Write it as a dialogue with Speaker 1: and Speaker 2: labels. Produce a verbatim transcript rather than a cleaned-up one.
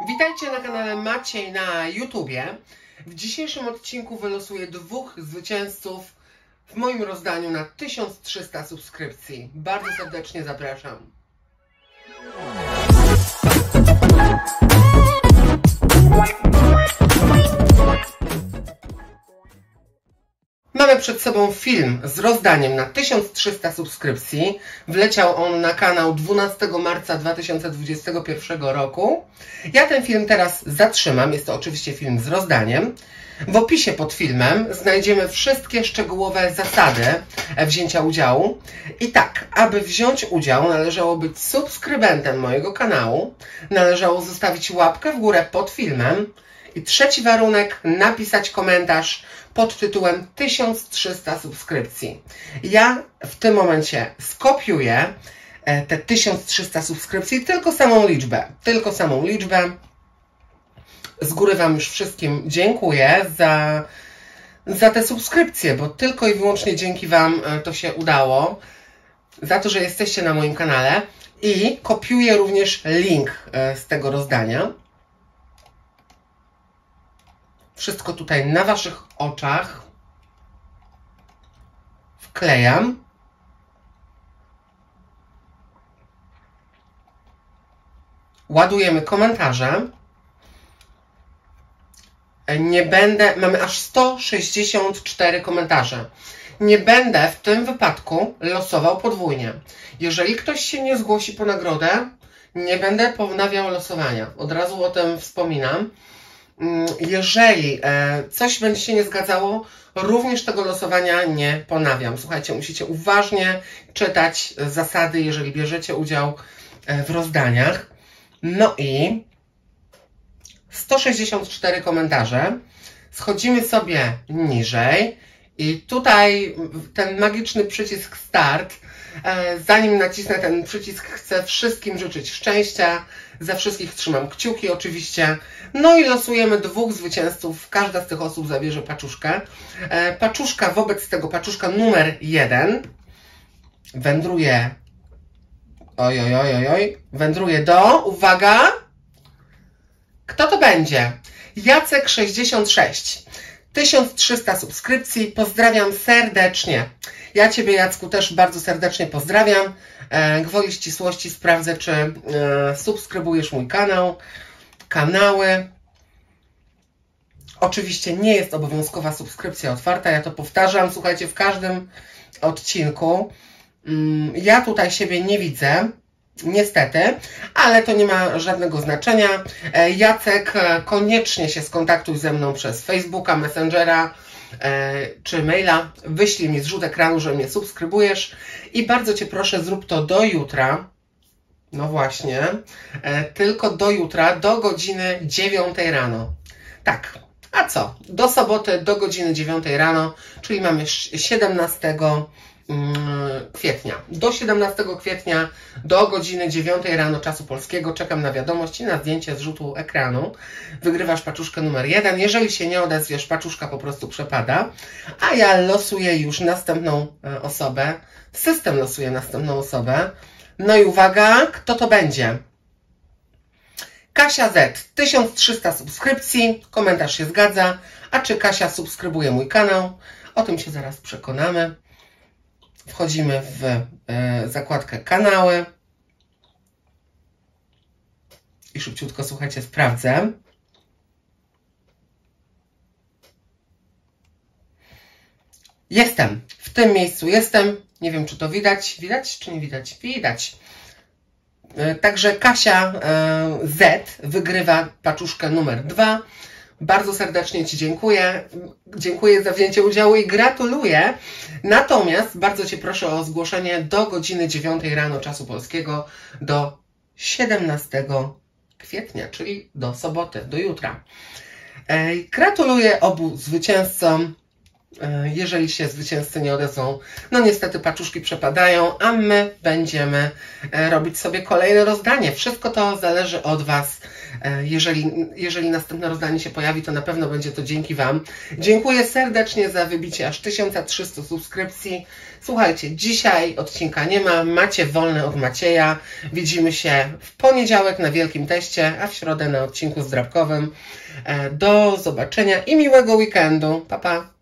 Speaker 1: Witajcie na kanale Maciej na YouTubie. W dzisiejszym odcinku wylosuję dwóch zwycięzców w moim rozdaniu na tysiąc trzysta subskrypcji. Bardzo serdecznie zapraszam. Mamy przed sobą film z rozdaniem na tysiąc trzysta subskrypcji. Wleciał on na kanał dwunastego marca dwa tysiące dwudziestego pierwszego roku. Ja ten film teraz zatrzymam. Jest to oczywiście film z rozdaniem. W opisie pod filmem znajdziemy wszystkie szczegółowe zasady wzięcia udziału. I tak, aby wziąć udział, należało być subskrybentem mojego kanału. Należało zostawić łapkę w górę pod filmem. I trzeci warunek, napisać komentarz pod tytułem tysiąc trzysta subskrypcji. Ja w tym momencie skopiuję te tysiąc trzysta subskrypcji, tylko samą liczbę. Tylko samą liczbę. Z góry Wam już wszystkim dziękuję za, za te subskrypcje, bo tylko i wyłącznie dzięki Wam to się udało. Za to, że jesteście na moim kanale. I kopiuję również link z tego rozdania. Wszystko tutaj na Waszych oczach wklejam. Ładujemy komentarze. Nie będę, mamy aż sto sześćdziesiąt cztery komentarze. Nie będę w tym wypadku losował podwójnie. Jeżeli ktoś się nie zgłosi po nagrodę, nie będę ponawiał losowania. Od razu o tym wspominam. Jeżeli coś będzie się nie zgadzało, również tego losowania nie ponawiam. Słuchajcie, musicie uważnie czytać zasady, jeżeli bierzecie udział w rozdaniach. No i sto sześćdziesiąt cztery komentarze. Schodzimy sobie niżej i tutaj ten magiczny przycisk start. Zanim nacisnę ten przycisk, chcę wszystkim życzyć szczęścia. Za wszystkich trzymam kciuki oczywiście. No i losujemy dwóch zwycięzców. Każda z tych osób zabierze paczuszkę. Paczuszka, wobec tego paczuszka numer jeden wędruje oj, oj, oj, oj, oj, wędruje do, uwaga, kto to będzie? Jacek sześćdziesiąt sześć. tysiąc trzysta subskrypcji. Pozdrawiam serdecznie. Ja Ciebie, Jacku, też bardzo serdecznie pozdrawiam. Gwoli ścisłości sprawdzę, czy subskrybujesz mój kanał, kanały. Oczywiście nie jest obowiązkowa subskrypcja otwarta, ja to powtarzam, słuchajcie, w każdym odcinku. Ja tutaj siebie nie widzę, niestety, ale to nie ma żadnego znaczenia. Jacek, koniecznie się skontaktuj ze mną przez Facebooka, Messengera czy maila. Wyślij mi zrzut ekranu, że mnie subskrybujesz i bardzo Cię proszę, zrób to do jutra. No właśnie, tylko do jutra, do godziny dziewiątej rano. Tak, a co? Do soboty, do godziny dziewiątej rano, czyli mamy siedemnastego kwietnia. Do siedemnastego kwietnia, do godziny dziewiątej rano czasu polskiego czekam na wiadomość i na zdjęcie zrzutu ekranu. Wygrywasz paczuszkę numer jeden. Jeżeli się nie odezwiesz, paczuszka po prostu przepada. A ja losuję już następną osobę. System losuje następną osobę. No i uwaga, kto to będzie? Kasia Z, tysiąc trzysta subskrypcji, komentarz się zgadza. A czy Kasia subskrybuje mój kanał? O tym się zaraz przekonamy. Wchodzimy w e, zakładkę kanały. I szybciutko, słuchajcie, sprawdzę. Jestem. W tym miejscu jestem. Nie wiem, czy to widać. Widać, czy nie widać? Widać. Także Kasia Z wygrywa paczuszkę numer dwa. Bardzo serdecznie Ci dziękuję. Dziękuję za wzięcie udziału i gratuluję. Natomiast bardzo Cię proszę o zgłoszenie do godziny dziewiątej rano czasu polskiego, do siedemnastego kwietnia, czyli do soboty, do jutra. Gratuluję obu zwycięzcom. jeżeli się zwycięzcy nie odezwą. No niestety paczuszki przepadają, a my będziemy robić sobie kolejne rozdanie. Wszystko to zależy od Was. Jeżeli, jeżeli następne rozdanie się pojawi, to na pewno będzie to dzięki Wam. Dziękuję serdecznie za wybicie aż tysiąc trzysta subskrypcji. Słuchajcie, dzisiaj odcinka nie ma, macie wolne od Macieja. Widzimy się w poniedziałek na Wielkim Teście, a w środę na odcinku zdrabkowym. Do zobaczenia i miłego weekendu. Pa, pa.